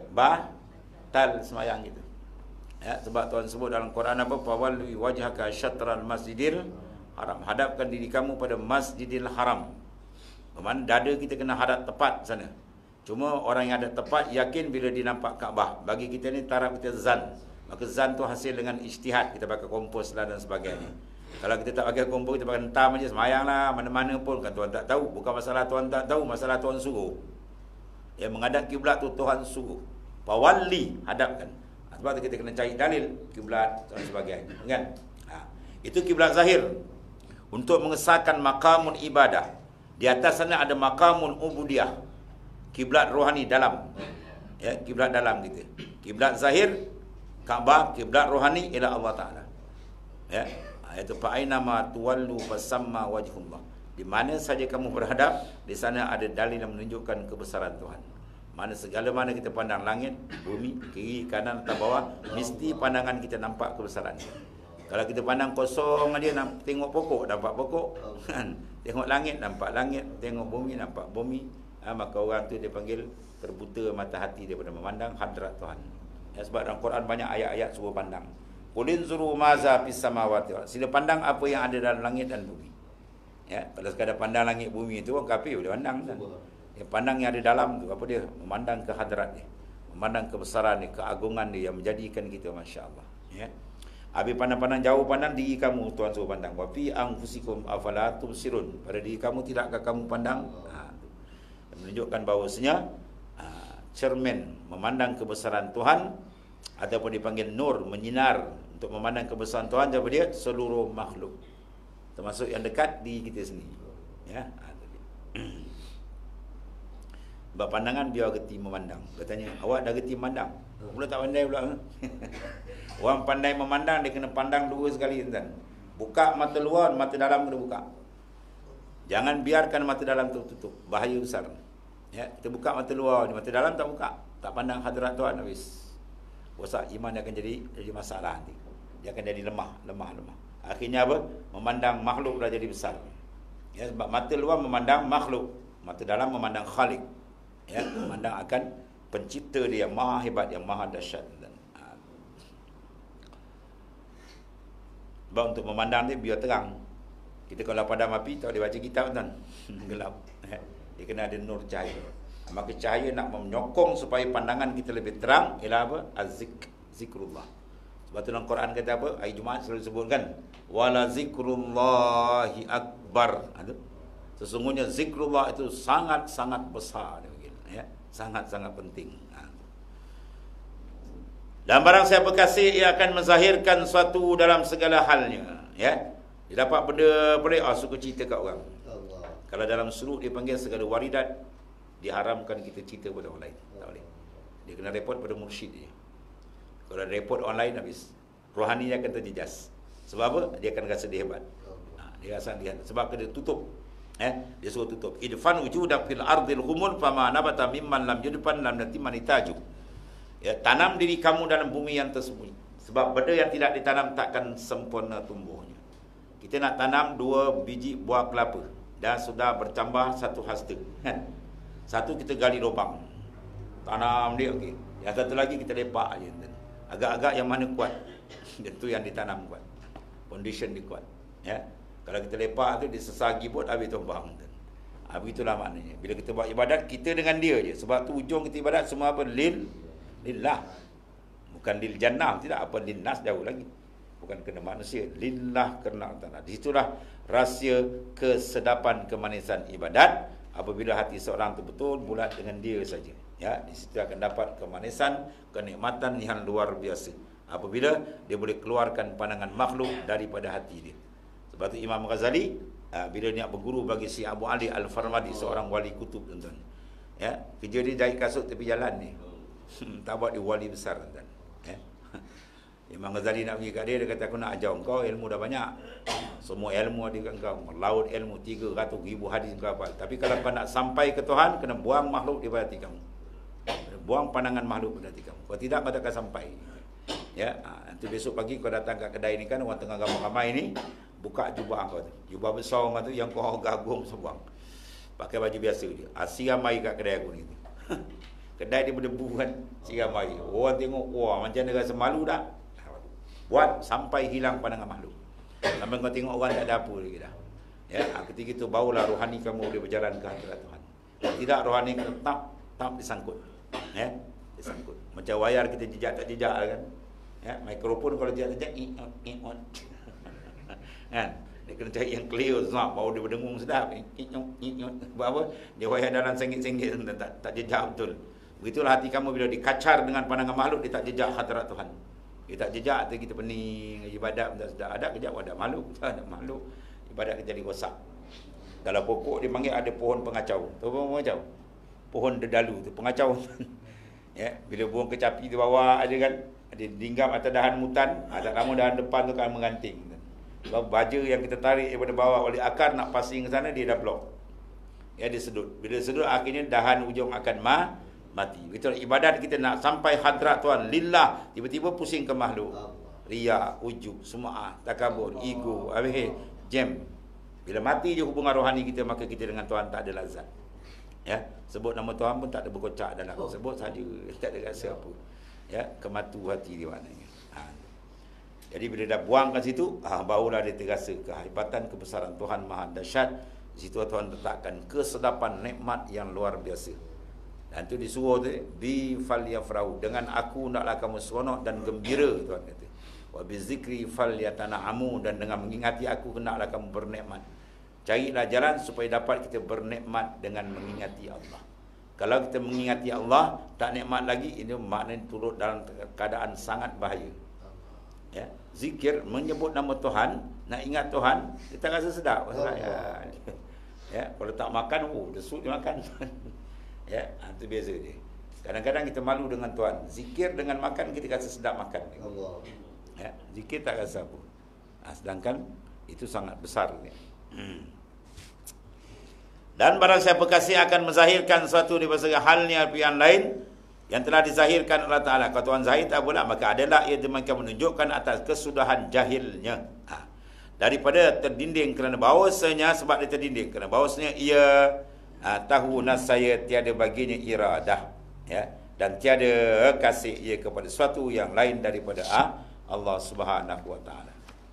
Batal semayang kita. Ya, sebab Tuhan sebut dalam Quran apa? Fawalli wajhaka syatral masjidil haram. Hadapkan diri kamu pada Masjidil Haram. Bermakna dada kita kena hadap tepat sana. Cuma orang yang ada tepat yakin bila dia nampak Kaabah. Bagi kita ni taraf kita zan. Maka zan tu hasil dengan ijtihad. Kita pakai kompos lah dan sebagainya. Kalau kita tak pakai kompos, kita pakai hentam aja, semayanglah mana-mana pun. Kan Tuhan tak tahu. Bukan masalah Tuhan tak tahu, masalah Tuhan suruh. Yang menghadap kiblat tu Tuhan suruh. Fawalli, hadapkan. Sebab tu kita kena cari dalil kiblat dan sebagainya. Kan? Itu kiblat zahir. Untuk mengesahkan maqamun ibadah. Di atas sana ada maqamun ubudiyah. Kiblat rohani dalam. Ya, kiblat dalam kita. Kiblat zahir Kaabah, kiblat rohani ialah Allah Taala. Ya, iaitu fa aina ma tuwallu fasamma wajhullah. Di mana saja kamu berhadap, di sana ada dalil yang menunjukkan kebesaran Tuhan. Mana kita pandang langit, bumi, kiri, kanan atau bawah, mesti pandangan kita nampak kebesaran dia. Kalau kita pandang kosong aja, tengok pokok, nampak pokok. Tengok langit, nampak langit. Tengok bumi, nampak bumi. Maka orang tu dia panggil terbuta mata hati daripada memandang hadrat Tuhan. Ya, sebab dalam Quran banyak ayat-ayat suruh pandang. Qulin zuru maza fis samawati. Sila pandang apa yang ada dalam langit dan bumi. Ya, kalau sekadar pandang langit bumi itu orang kafir boleh pandang kan. Yang pandang yang ada dalam tu apa dia? Memandang ke hadrat dia. Memandang kebesaran dia, keagungan dia yang menjadikan kita masya-Allah. Ya. Habis pandang-pandang jauh, pandang diri kamu, Tuhan suruh pandang. Wa fi anfusikum afala tubsirun. Pada diri kamu tidakkah kamu pandang? Menunjukkan bahawasanya cermin memandang kebesaran Tuhan ataupun dipanggil nur, menyinar untuk memandang kebesaran Tuhan daripada dia seluruh makhluk. Termasuk yang dekat diri kita sendiri. Ya. Sebab pandangan biar reti memandang. Katanya, awak dah reti memandang. Mula tak pandai pula. Orang pandai memandang, dia kena pandang dua sekali, tuan. Buka mata luar, mata dalam kena buka. Jangan biarkan mata dalam tertutup. Bahaya besar. Ya, kita buka mata luar, mata dalam tak buka. Tak pandang hadirat Tuhan, habis. Rosak iman dia akan jadi masalah nanti. Dia akan jadi lemah. Akhirnya apa? Memandang makhluk dah jadi besar. Ya, sebab mata luar memandang makhluk, mata dalam memandang Khalik. Ya, memandang akan pencipta dia yang maha hebat, yang maha dahsyat. Sebab untuk memandang dia biar terang. Kita kalau padam api tak boleh baca kitab tuan. Gelap. Dia kena ada nur cahaya. Maka cahaya nak menyokong supaya pandangan kita lebih terang ialah apa? Zikrullah. Sebab tu dalam Quran kata apa? Hari Jumaat selalu sebutkan wala zikrullahi akbar. Sesungguhnya zikrullah itu sangat-sangat besar dia, ya. Sangat-sangat penting. Dan barang siapa kasih, ia akan menzahirkan suatu dalam segala halnya. Ya, dia dapat benda boleh, suka cerita kat orang. Allah. Kalau dalam suluk dia panggil segala waridat, diharamkan kita cerita pada orang lain. Tak boleh. Dia kena report pada mursyid dia. Kalau report online habis, rohani dia akan terjejas. Sebab apa? Dia akan rasa dia hebat. Dia rasa dia sebab dia tutup. Dia suruh tutup. Idfan wujudak fil ardil humul fama nabata mimman lam yudfan lam natiman itaju. Ya, tanam diri kamu dalam bumi yang tersembunyi. Sebab benda yang tidak ditanam takkan sempurna tumbuhnya. Kita nak tanam 2 biji buah kelapa dan sudah bercambah 1 hasta. Satu kita gali lubang, tanam dia, okey. Yang satu lagi kita lepak aje. Agak-agak yang mana kuat, itu yang ditanam kuat. Foundation dia kuat. Ya. Kalau kita lepak tu disesagi pun habis tumbang. Begitulah maknanya. Bila kita buat ibadat, kita dengan dia je. Sebab tu ujung kita ibadat semua apa? Lillah. Bukan lil jannah, tidak apa linnas jauh lagi. Bukan kena manusia, lillah kerana Allah. Di situlah rahsia kesedapan kemanisan ibadat apabila hati seorang itu betul bulat dengan dia saja. Ya, di situ akan dapat kemanisan, kenikmatan yang luar biasa. Apabila dia boleh keluarkan pandangan makhluk daripada hati dia. Sebab itu Imam Ghazali bila dia berguru bagi si Abu Ali Al-Farmadi, seorang wali kutub, tuan-tuan. Ya, kerja dia jahit kasut tepi jalan ni. Tak buat dia wali besar, tuan-tuan. Ya. Imam Ghazali nak pergi kat dia, dia kata aku nak ajar kau ilmu dah banyak. Semua ilmu ada kat kau. Laut ilmu 300,000 hadis kau hafal. Tapi kalau kau nak sampai ke Tuhan, kena buang makhluk daripada hati kamu. Kena buang pandangan makhluk daripada hati kamu. Kalau tidak, kau takkan sampai. Ya, nanti besok pagi kau datang kat kedai ni kan, orang tengah ramai-ramai ni, buka jubah kau tu. Jubah besar kau tu yang kau gagung sebuang. Pakai baju biasa dia. Siram mai kat kedai aku ni. Kedai dia berdebu kan, siram mai. Orang tengok, wah macam mana rasa malu dah. Buat sampai hilang pandangan makhluk. Sampai kau tengok orang tak ada apa lagi dah. Ya, ketika itu barulah rohani kamu boleh berjalan ke hadirat Tuhan. Kalau tidak, rohani tetap disangkut. Ya, disangkut. Macam wayar kita jejak tak jejak kan. Ya, mikrofon kalau jejak kan. Dia kena cari yang clear sebab baru dia berdengung sedap. Buat apa? Dia wayar dalam sengit-sengit tak jejak betul. Begitulah hati kamu bila dikacar dengan pandangan makhluk, dia tak jejak hadirat Tuhan. Dia tak jejak tu kita pening ibadat tak sedap. Ada kejap ada makhluk, tak ada makhluk. Ibadat kita jadi rosak. Kalau pokok dia panggil ada pohon pengacau. Tahu pohon pengacau? Pohon dedalu tu pengacau. Ya, bila buang kecapi di bawah ada kan, ada dinggam atas dahan mutan, tak lama dahan depan tu kan menganting. Sebab baja yang kita tarik daripada bawah oleh akar nak passing ke sana, dia dah blok. Ya, dia sedut. Bila sedut akhirnya dahan ujung akan mati. Betul, ibadat kita nak sampai hadrat Tuhan lillah, tiba-tiba pusing ke makhluk. Riya, ujub, sum'ah, takabur, ego, jam. Bila mati je hubungan rohani kita, maka kita dengan Tuhan tak ada lazat. Ya, sebut nama Tuhan pun tak ada berkocak dalam. Sebut saja, tak ada rasa apa. Ya, kematu hati dia maknanya. Jadi bila dah buang kat situ, barulah dia terasa kehebatan kebesaran Tuhan Maha Dahsyat. Di situ Tuhan letakkan kesedapan nikmat yang luar biasa. Dan tu disuruh tu, bi falyafrahu, dengan aku naklah kamu seronok dan gembira, Tuhan kata. Wa bizikri falyatanamu, dan dengan mengingati aku naklah kamu bernikmat. Carilah jalan supaya dapat kita bernikmat dengan mengingati Allah. Kalau kita mengingati Allah tak nikmat lagi, ini maknanya turut dalam keadaan sangat bahaya. Ya, zikir menyebut nama Tuhan, nak ingat Tuhan, kita rasa sedap. Ya, kalau tak makan, desuk dia makan. Ya, itu biasa dia. Kadang-kadang kita malu dengan Tuhan. Zikir dengan makan kita rasa sedap makan. Ya, zikir tak rasa apa. Sedangkan itu sangat besar dia. Dan barang siapa kasih akan menzahirkan suatu daripada halnya yang lain yang telah dizahirkan oleh Ta'ala. Kalau Tuhan zahir tak pula, maka adalah ia demikian menunjukkan atas kesudahan jahilnya. Daripada terdinding kerana bahawasanya, sebab dia terdinding kerana bahawasanya ia tahu nasaya tiada baginya iradah, ya, dan tiada kasih ia kepada sesuatu yang lain daripada Allah Subhanahu wa taala.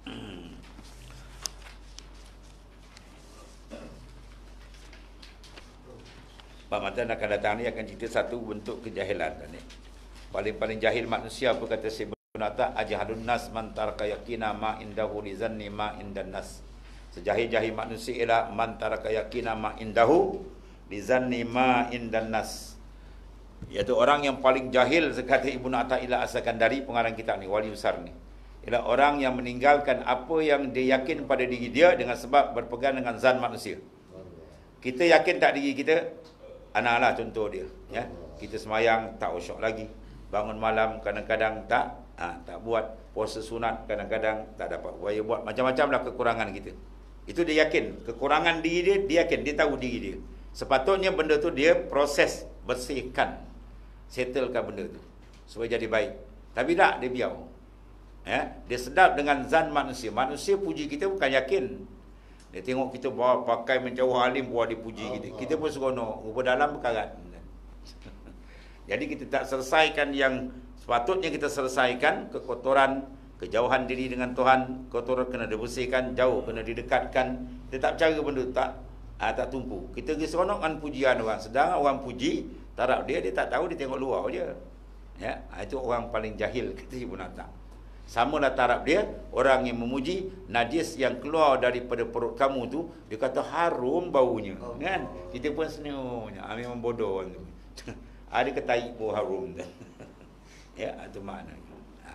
Pak Matan akan datang ni akan cerita satu bentuk kejahilan ni. Paling-paling jahil manusia apa kata Syekh Ibn Atta, ajhalun nas man taraka yaqina ma indahu li zanni ma indan nas. Sejahil-jahil manusia ialah man taraka yaqina ma indahu li zanni ma indan nas. Iaitu orang yang paling jahil, sekata Ibn Atta ila As-Sakandari, pengarang kitab ni, wali besar ni, ialah orang yang meninggalkan apa yang dia yakin pada diri dia dengan sebab berpegang dengan zan manusia. Kita yakin tak diri kita? Analah contoh dia, ya. Kita semayang tak khusyuk lagi. Bangun malam kadang-kadang tak buat. Puasa sunat kadang-kadang tak dapat. Buat macam-macamlah kekurangan kita. Itu dia yakin. Kekurangan diri dia yakin, dia tahu diri dia. Sepatutnya benda tu dia proses, bersihkan, settlekan benda tu supaya jadi baik. Tapi tak, dia biar. Ya, dia sedap dengan zan manusia. Manusia puji kita bukan yakin. Dia tengok kita bawa pakai menjauh alim, buat dipuji kita. Kita pun seronok, rupa dalam berkarat. Jadi kita tak selesaikan yang sepatutnya kita selesaikan. Kekotoran, kejauhan diri dengan Tuhan, kotoran kena dibersihkan, jauh kena didekatkan. Dia tak cara benda tak tumpu. Kita pergi seronok dengan pujian orang. Sedang orang puji, taraf dia tak tahu, dia tengok luar je. Ya, itu orang paling jahil, kata Ibn Atta. Samalah taraf dia, orang yang memuji najis yang keluar daripada perut kamu tu, dia kata harum baunya, kan? Kita pun senyumnya, memang bodoh tu. Ada ketai bau harum tu. Ya, itu maknanya.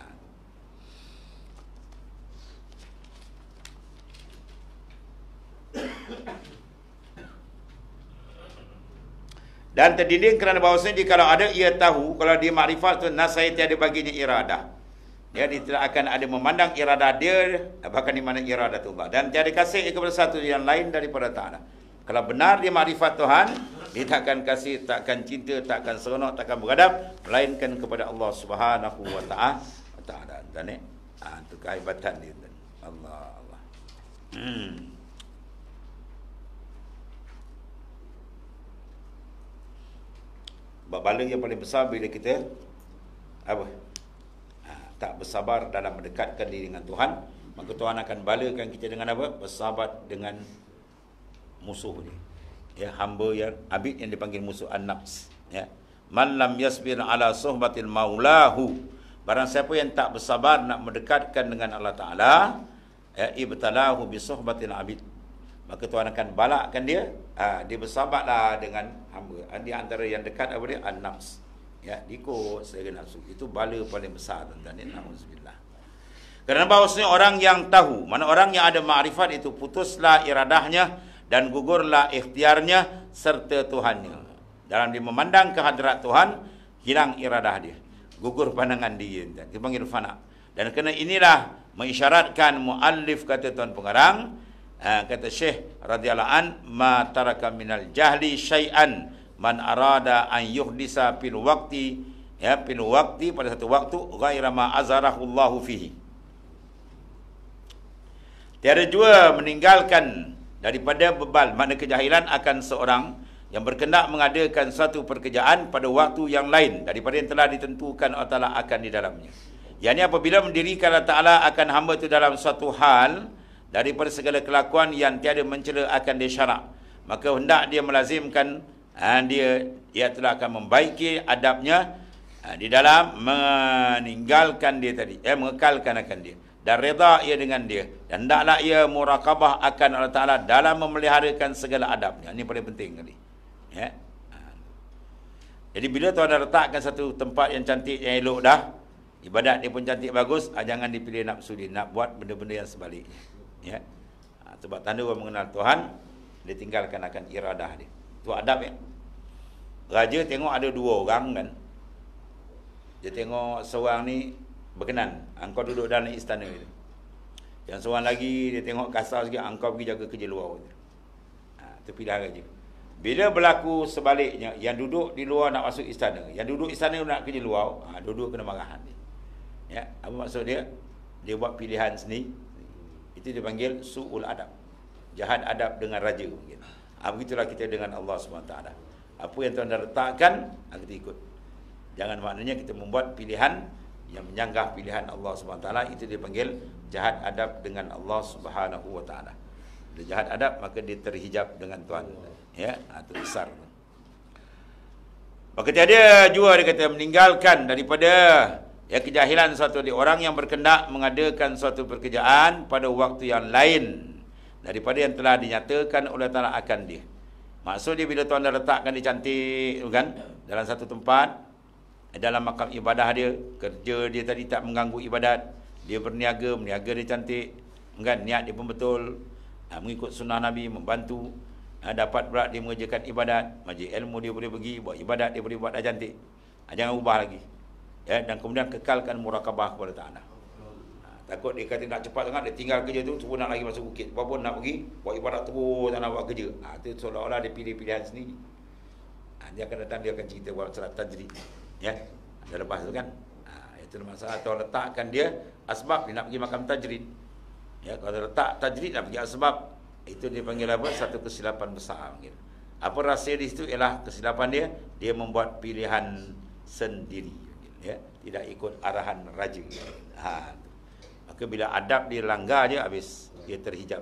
Dan terdidik kerana bahawasanya kalau ada ia tahu, kalau dia makrifat tu nasai tiada baginya iradah. Dia tidak akan ada memandang iradah dia, bahkan di mana iradatullah. Dan tiada kasih kepada satu yang lain daripada Ta'ala. Kalau benar dia makrifat Tuhan, dia tak akan kasih, tak akan cinta, tak akan seronok, tak akan beradab, melainkan kepada Allah Subhanahu wa Ta'ala. Dan itu kehebatan dia. Allah. Bala yang paling besar bila kita tak bersabar dalam mendekatkan diri dengan Tuhan, maka Tuhan akan balakan kita dengan apa? Bersabar dengan musuh dia. Ya, hamba yang abid yang dipanggil musuh an-nafs. Ya. Man lam yasbir ala suhbatil maulahu. Barang siapa yang tak bersabar nak mendekatkan dengan Allah Ta'ala, ya, ibtalahu bi suhbatil abid. Maka Tuhan akan balakkan dia. Dia bersabarlah dengan hamba. Di antara yang dekat apa dia? An-nafs. Ya, ikut selera nafsu. Itu bala paling besar, tuan-tuan. Nauzubillah. Kerana bahawasanya orang yang tahu, mana orang yang ada makrifat itu putuslah iradahnya dan gugurlah ikhtiarnya serta Tuhannya. Dalam dia memandang kehadrat Tuhan, hilang iradah dia. Gugur pandangan dia. Dia panggil fana. Dan kerana inilah mengisyaratkan muallif, kata tuan pengarang, kata Syekh radhiyallahu an, ma taraka minal jahli syai'an man arada an yuhdisa fil waqti, ya, fil waqti, pada satu waktu, ghaira ma azarahu Allahu fihi. Tiada jua meninggalkan daripada bebal, makna kejahilan akan seorang yang berkendak mengadakan suatu pekerjaan pada waktu yang lain daripada yang telah ditentukan Allah Ta'ala akan di dalamnya. Yang ini apabila mendirikan Allah Ta'ala akan hamba itu dalam suatu hal daripada segala kelakuan yang tiada mencela akan dia syarak, maka hendak dia melazimkan dia telah akan membaiki adabnya di dalam meninggalkan dia tadi, mengekalkan akan dia dan reda ia dengan dia, dan hendaklah ia murakabah akan Allah Ta'ala dalam memeliharakan segala adabnya. Ini paling penting tadi, ya. Jadi bila tuan dah letakkan satu tempat yang cantik, yang elok dah, ibadat dia pun cantik bagus, jangan dipilih nafsu dia nak buat benda-benda yang sebaliknya, ya. Sebab tanda orang mengenal Tuhan, dia tinggalkan akan iradah dia. Itu adab, ya. Raja tengok ada dua orang kan. Dia tengok seorang ni berkenan, engkau duduk dalam istana itu. Yang seorang lagi dia tengok kasar sikit, engkau pergi jaga kerja luar itu. Itu pilihan raja. Bila berlaku sebaliknya, yang duduk di luar nak masuk istana, yang duduk istana nak kerja luar, duduk kena marahan dia. Ya, apa maksud dia? Dia buat pilihan sendiri. Itu dipanggil su'ul adab. Jahat adab dengan raja mungkin. Begitulah kita dengan Allah SWT. Apa yang Tuhan dah letakkan, kita ikut. Jangan maknanya kita membuat pilihan yang menyanggah pilihan Allah SWT. Itu dipanggil jahat adab dengan Allah SWT. Dia jahat adab, maka dia terhijab dengan Tuhan. Ya, itu besar. Maka tiada jua dia kata meninggalkan daripada kejahilan suatu orang yang berkendak mengadakan suatu pekerjaan pada waktu yang lain daripada yang telah dinyatakan oleh Ta'ala akan dia. Maksud dia bila Tuhan dah letakkan dia cantik kan, dalam satu tempat, dalam makam ibadah dia, kerja dia tadi tak mengganggu ibadat, dia berniaga dia cantik kan, niat dia pun betul, mengikut sunnah Nabi, membantu, dapat berat dia mengerjakan ibadat, majlis ilmu dia boleh pergi, buat ibadat dia boleh buat dah cantik. Jangan ubah lagi. Ya, dan kemudian kekalkan murakabah kepada Ta'ala. Takut dia kata nak cepat sangat, dia tinggal kerja tu, semua nak lagi masuk bukit. Walaupun nak pergi, buat ibadat terus, tak nak buat kerja. Itu seolah-olah dia pilih pilihan sendiri. Dia akan datang, dia akan cerita buat salat tajrid. Ya, dah lepas tu kan. Itu masalah. Atau letakkan dia asbab, dia nak pergi makam tajrid. Ya, kalau letak tajrid nak pergi asbab, itu dia panggil apa? Satu kesilapan besar. Apa rahsia di situ ialah kesilapan dia membuat pilihan sendiri. Ya, tidak ikut arahan raja. Maka bila adab dia langgar je, habis dia terhijab.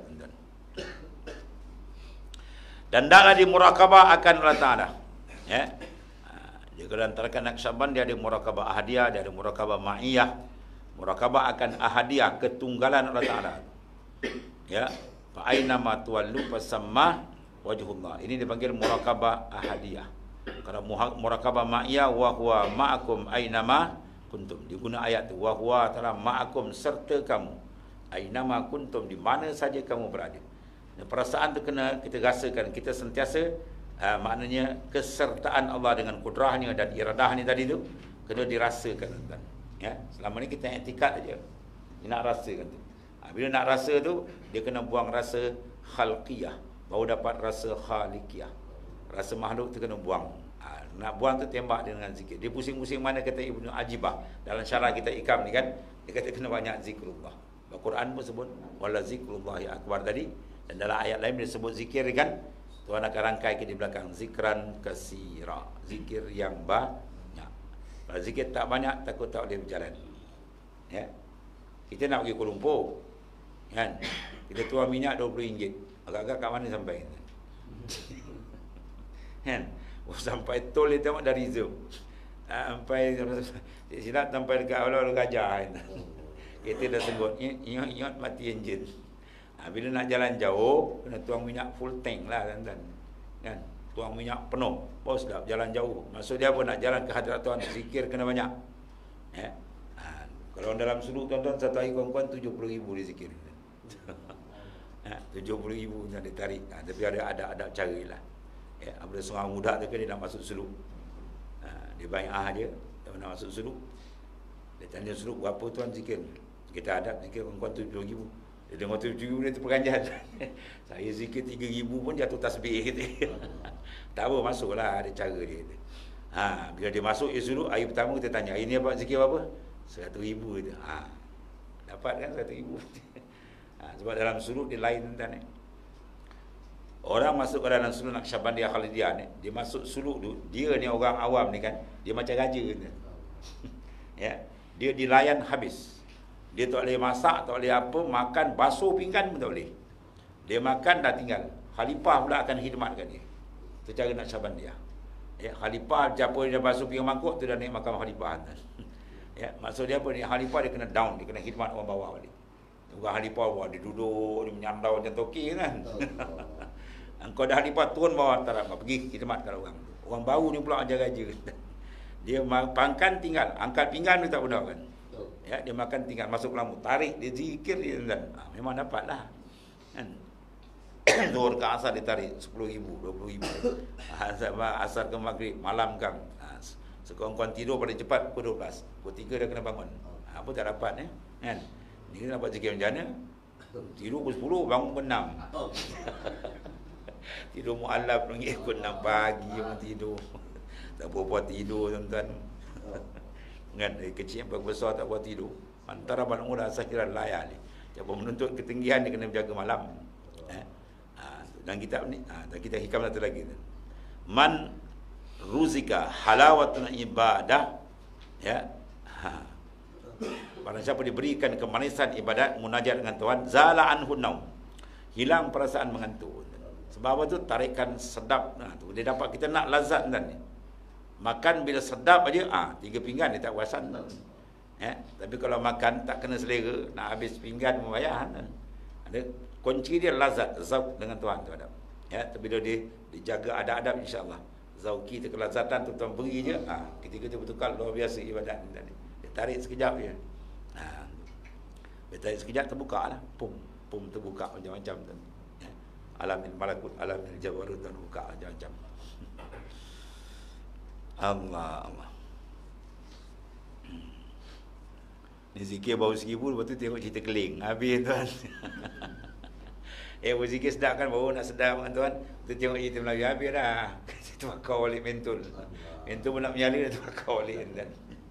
Dan hendaklah dia murakabah akan Allah Ta'ala. Ya. Dia kalau antarakan Naqsyaband, dia ada murakabah ahadiyah, dia ada murakabah ma'iyah. Murakabah akan ahadiyah, ketunggalan Allah Taala. Ya, fa aina ma tuwallu fasamma wajhullah. Ini dipanggil murakabah ahadiyah. Kalau murakabah ma'iyah wa huwa ma'akum ainama kuntum. Diguna ayat tu wa huwa ta'ala ma'akum serta kamu. Ainama kuntum, di mana saja kamu berada. Perasaan tu kena kita rasakan, kita sentiasa maknanya kesertaan Allah dengan kudrahnya dan iradahnya tadi tu kena dirasakan, tuan. Ya, selama ni kita i'tikad aja. Dia nak rasakan tu. Bila nak rasa tu, dia kena buang rasa khalqiyah, baru dapat rasa khaliqiyah. Rasa makhluk tu kena buang. Nak buang tu tembak dia dengan zikir. Dia pusing-pusing mana, kata Ibnu Ajibah dalam syarah kita Ikam ni kan, dia kata kena banyak zikrullah. Al-Quran pun sebut wala zikrullahi akbar tadi, dan dalam ayat lain dia sebut zikir kan. Tuan akan rangkai ke di belakang, zikran kasira, zikir yang banyak. Kalau zikir tak banyak, takut tak boleh berjalan. Ya. Kita nak pergi Kuala Lumpur, kan? Kita tuang minyak RM20. Agak-agak kat mana sampai? Kan? Sampai tol dia tengok dari Zoom. Sampai silap sampai dekat Pulau Gajah. Kita dah senggut, ingat mati enjin. Bila nak jalan jauh, kena tuang minyak full tank lah, tuan-tuan. Kan? Tuang minyak penuh. Bos dah jalan jauh. Maksud dia apa? Nak jalan ke hadirat Tuhan, zikir kena banyak. Ya. Kalau dalam suluk, tuan-tuan, satu hari kawan-kawan 70,000 dia zikir. 70,000 yang dia tarik. Tapi ada cara lah. Ya, apabila seorang muda tu kan dia nak masuk suluk. Dia bayar dia, dia nak masuk suluk. Dia tanya suluk, berapa tuan zikir? Kita adab zikir kawan-kawan 70,000. Dia dengar 7,000 dia terperanjat. Saya zikir 3,000 pun jatuh tasbih kita. Tak apa, masuklah, ada cara dia. Bila dia masuk dia suruh, hari pertama kita tanya, hari ni apa zikir apa? 100,000 dia. Dapat kan 100,000. Sebab dalam suluk dia lain, tuan. Orang masuk ke dalam suluk Naqsyabandiyah Khalidiyah ni, dia masuk suluk tu, dia ni orang awam ni kan, dia macam raja ni. Ya, dia dilayan habis. Dia tak boleh masak, tak boleh apa, makan, basuh pinggan pun tak boleh. Dia makan dah tinggal. Khalifah pula akan khidmatkan dia. Itu cara Naqsyabandiyah. Ya, Khalifah siapa dia basuh pinggan mangkuk tu dah naik makam Khalifah. Ya, maksud dia apa ni? Khalifah dia kena down, dia kena khidmat orang bawah balik. Bukan Khalifah bawah dia duduk, dia menyandau macam toki kan. Engkau dah Khalifah turun bawah tak apa, pergi khidmatkan orang. Orang baru ni pula ajar raja. Dia pangkan tinggal, angkat pinggan dia tak benar kan. Ya, dia makan tinggal, masuk lampu, tarik, dia zikir dia kan. Memang dapatlah. Kan? Zuhur ke asar dia tarik 10,000, 20,000. Asar ke maghrib, malam kan. Sekurang-kurang tidur pada cepat pukul 12. Pukul 3 dah kena bangun. Apa tak dapat kan? Ni dapat zikir macam mana? Tidur pukul 10, bangun pukul 6. Tidur mu'alaf lagi pukul 6 pagi pun tidur. Tak buat tidur, tuan-tuan. Kan, dari kecil sampai besar tak buat tidur. Antara malam muda sakhiran layar ni. Siapa menuntut ketinggian dia kena berjaga malam. Dan kitab ni, dan kita hikam satu lagi. Man ruzika halawatun ibadah, ya. Barang siapa diberikan kemanisan ibadat munajat dengan Tuhan, zala anhu naum. Hilang perasaan mengantuk. Sebab apa tu? Tarikan sedap. Tu dia dapat, kita nak lazat kan ni. Makan bila sedap aja, 3 pinggan dia tak puasan. Ya, tapi kalau makan tak kena selera, nak habis pinggan membayar. Ada kunci dia lazat, zauq dengan Tuhan tu ada. Ya, tapi dia dijaga adab-adab insya-Allah. Zauqi tu kelazatan tu Tuhan beri je, ketika tu bertukar luar biasa ibadat ni tadi. Dia tarik sekejap je. Dia tarik sekejap terbuka lah. Pum terbuka macam-macam tu. Ya. Alamil malakut, alamil jabarut terbuka macam-macam. Allah. Ni zikir baru 1,000, lepas tu tengok cerita keling. Habis tuan. Berzikir sedap kan, baru nak sedap kan tuan. Tu tengok cerita Melayu, habis dah. Itu bakar balik mentul. Mentul pun nak menyala, tu bakar balik tuan.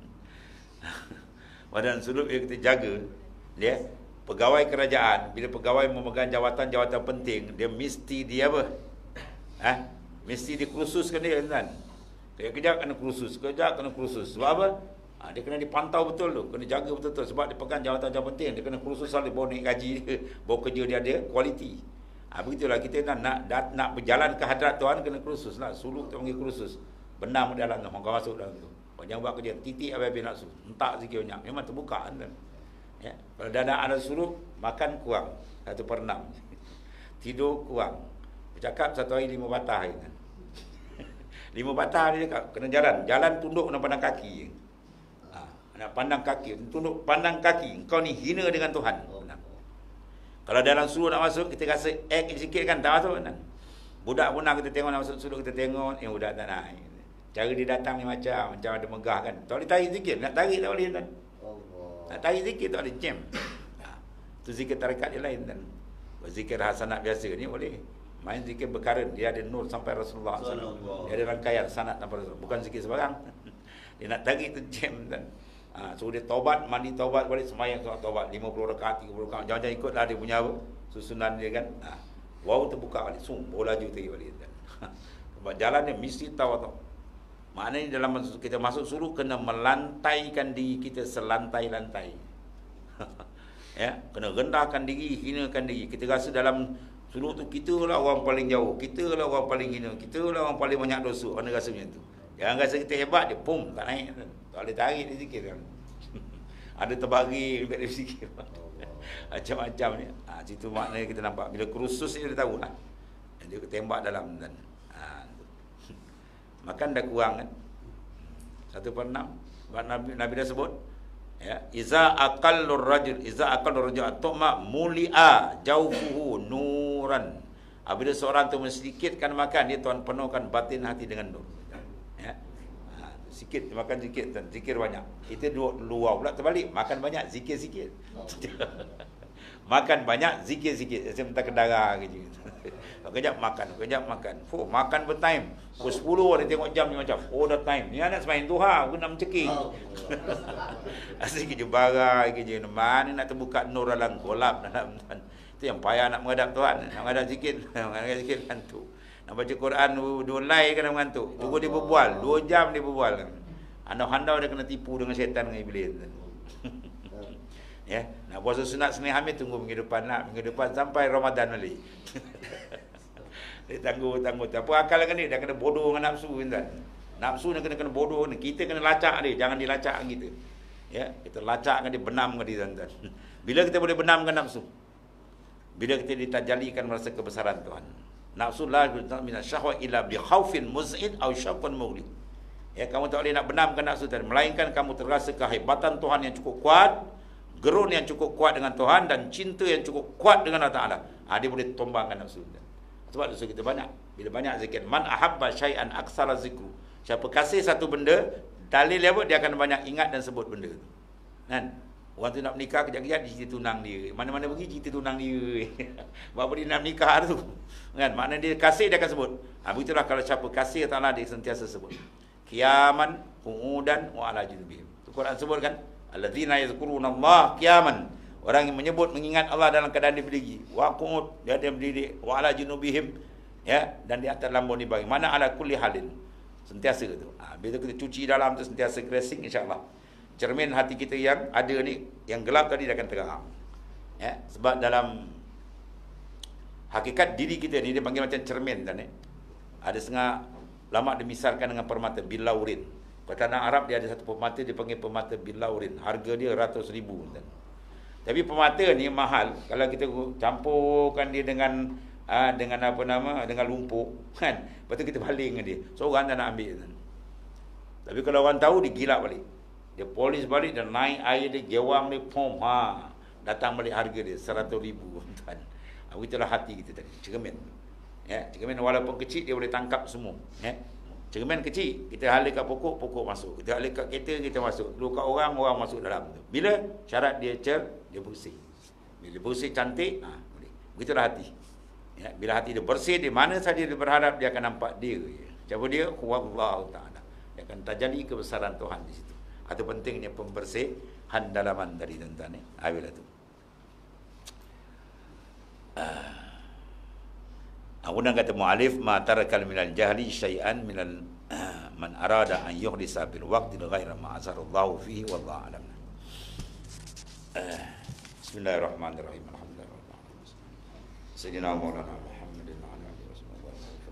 Badan suluk yang kita jaga, dia pegawai kerajaan, bila pegawai memegang jawatan-jawatan penting, dia mesti dia apa? Mesti dikhususkan dia tuan. Kejap kena kursus, kejap kena kursus. Sebab apa? Dia kena dipantau betul tu, kena jaga betul-betul. Sebab dia pegang jawatan-jawatan penting, dia kena kursus selalu, baru naik gaji dia, baru kerja dia ada kualiti. Begitulah kita nak berjalan ke hadrat Tuhan, kena kursus lah. Suluk tu panggil kursus. Benam dalam tu, orang masuk dalam tu. Jangan buat kerja titik habis nak su. Entak zikir banyak. Memang terbuka kan. Ya, kalau dah ada suruh makan kurang 1/6. Tidur kurang. Bercakap satu hari 5 patah kan. 5 patah dia cakap kena jalan tunduk nak pandang kaki. Nak pandang kaki, tunduk pandang kaki. Kau ni hina dengan Tuhan. Kalau dalam suruh nak masuk, kita rasa sikit kan tak masuk kan. Budak pun nak kita tengok nak masuk suruh, kita tengok budak tak nak. Cara dia datang ni macam ada megah kan. Tak boleh tarik sikit, nak tarik tak boleh kan. Nak tarik sikit tak boleh jam. Tu zikir tarekat dia lain kan. Zikir hasanat biasa ni boleh. Main zikir berkaran, dia ada nur sampai Rasulullah SAW. Dia ada rangkaian sanad sampai Rasulullah. Bukan zikir sebarang. Dia nak tarik tu jam kan. So dia taubat, mandi taubat balik, semayang solat taubat 50 rakaat, 30 rakaat. Jangan-jangan ikutlah dia punya apa? Susunan dia kan. Wow terbuka balik, laju tarik balik kan. Sebab jalan dia mesti tahu. Maknanya dalam kita masuk suruh kena melantaikan diri kita selantai-lantai. Ya, kena rendahkan diri, hinakan diri. Kita rasa dalam suruh tu kita lah orang paling jauh, kita lah orang paling hina, kita lah orang paling banyak dosa. Mana rasa macam tu? Jangan rasa kita hebat, dia pum tak naik. Tak boleh tarik dia sikit kan. Ada terbagi dekat dia sikit. Macam-macam ni. Situ maknanya kita nampak. Bila kursus ni dia tahu lah. Dia tembak dalam dan makan dah kurang kan. 1/6. Nabi dah sebut. Ya, iza aqallur rajul atma mulia jaufuhu nuran. Apabila seorang tu mensedikitkan makan, dia Tuhan penuhkan batin hati dengan nur. Ya. Sikit makan sikit dan zikir banyak. Kita luar pula terbalik, makan banyak zikir sikit. Makan banyak zikir sikit. Saya minta ke darah gitu. Kejap makan. Makan bertime. Pukul 10 dia tengok jam ni macam, dah time. Ni anak semain duha, aku nak mencekik. Asyik kerja bara, kerja mana nak terbuka nur dalam golap dalam Tuhan. Itu yang payah nak menghadap Tuhan. Nak menghadap zikir, ngantuk. Nak baca Quran dolai kan mengantuk. Tunggu dia berbual, 2 jam dia berbual kan. Handau-handau dia kena tipu dengan syaitan dengan iblis. Ya, nak puasa sunat Senin Khamis tunggu minggu depan sampai Ramadan balik. Dia tangguh. Apa akal dengan dia? Dia kena bodoh dengan nafsu kan. Nafsu dia kena bodoh. Kita kena lacak dia, jangan dilacak kita. Ya, kita lacakkan dia, benamkan dia tuan-tuan. Bila kita boleh benamkan nafsu? Bila kita ditajalikan merasa kebesaran Tuhan. Nafsu la min syahwa illa bi khaufin muz'id aw syaqqan mughli. Ya, kamu tak boleh nak benamkan nafsu tadi, melainkan kamu terasa kehebatan Tuhan yang cukup kuat, gerun yang cukup kuat dengan Tuhan dan cinta yang cukup kuat dengan Allah Ta'ala. Dia boleh tombangkan nafsu. Sebab dosa kita banyak. Bila banyak zikir, man ahabba syai'an aksara zikru. Siapa kasih satu benda, dalil apa dia akan banyak ingat dan sebut benda tu. Kan? Orang tu nak menikah kejap-kejap dia cerita tunang dia. Mana-mana pergi cerita tunang dia. Berapa dia nak menikah tu. Kan? Maknanya dia kasih dia akan sebut. Begitulah kalau siapa kasih Ta'ala dia sentiasa sebut. Qiyaman, qu'udan wa ala junubihim. Quran sebut kan? Alladzina yazkurunallaha qiyaman. Orang yang menyebut mengingat Allah dalam keadaan dia berdiri. Wa qu'ud, dia ada berdiri. Wa ala junubihim, ya, dan di atas lambung ni bagi. Mana ala kulli halin. Sentiasa tu. Bila kita cuci dalam tu sentiasa kresing insya-Allah. Cermin hati kita yang ada ni, yang gelap tadi dia akan terang. Ya, sebab dalam hakikat diri kita ni dia panggil macam cermin kan. Ada setengah lama dimisalkan dengan permata bilaurin. Kata Arab dia ada satu permata dia panggil permata bilaurin. Harga dia ratus ribu kan. Tapi permata ni mahal. Kalau kita campurkan dia dengan dengan lumpur kan. Lepas tu kita baling dengan dia. Seorang tak nak ambil kan. Tapi kalau orang tahu dia gila balik. Dia polis balik dan naik air dia, gewang dia, pom, datang balik harga dia 100 ribu tuan. Itulah hati kita tadi, cermin. Ya, cermin walaupun kecil dia boleh tangkap semua. Ya. Cermin kecil, kita hala kat pokok, pokok masuk. Kita hala kat kereta, kita masuk. Dulu kat orang, orang masuk dalam tu. Bila syarat dia dia bersih. Bila bersih cantik, boleh. Begitulah hati. Ya, bila hati dia bersih, di mana saja dia berharap dia akan nampak dia. Siapa dia? Huwallahu ta'ala. Dia akan tajali kebesaran Tuhan di situ. Atau pentingnya pembersihan dalaman dari tuan-tuan ni. Bila tu. Kemudian kata mu'alif, ma tarakal minal jahli syai'an minal man arada an yuhdisa bil waqti ghaira ma azharallahu fihi wallahu alam. Bismillahirrahmanirrahim. Alhamdulillah. Sayyidina Maulana Muhammadin wa ala alihi wasallam.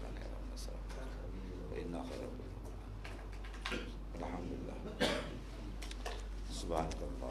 Wa inna khairal. Alhamdulillah. Subhanallah.